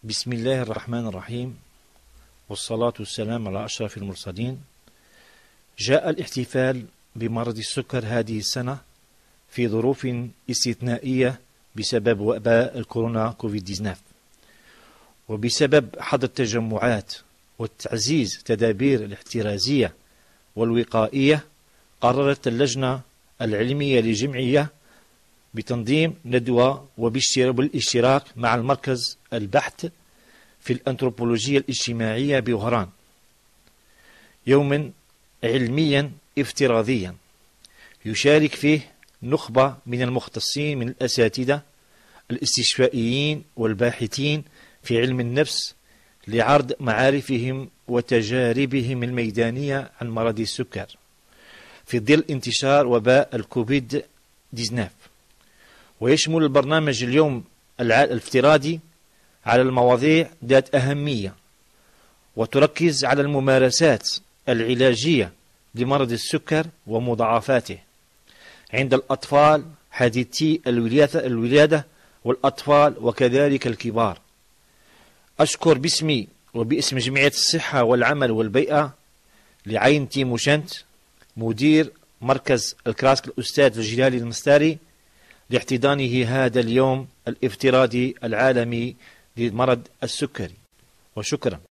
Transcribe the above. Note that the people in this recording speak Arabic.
بسم الله الرحمن الرحيم، والصلاة والسلام على أشرف المرسلين. جاء الاحتفال بمرض السكر هذه السنة في ظروف استثنائية بسبب وباء الكورونا كوفيد-19، وبسبب حظر التجمعات وتعزيز تدابير الاحترازية والوقائية، قررت اللجنة العلمية للجمعية بتنظيم ندوة وبالاشتراك مع المركز البحث في الأنثروبولوجيا الاجتماعية بوهران يوما علميا افتراضيا يشارك فيه نخبة من المختصين من الأساتذة الاستشفائيين والباحثين في علم النفس لعرض معارفهم وتجاربهم الميدانية عن مرض السكر في ظل انتشار وباء الكوفيد-19. ويشمل البرنامج اليوم الافتراضي على المواضيع ذات أهمية، وتركز على الممارسات العلاجية لمرض السكر ومضاعفاته عند الأطفال حديثي الولادة والأطفال وكذلك الكبار. أشكر باسمي وباسم جمعية الصحة والعمل والبيئة لعين تيموشنت مدير مركز الكراسك الأستاذ الجلالي المستاري لاحتضانه هذا اليوم الافتراضي العالمي لمرض السكري، وشكرا.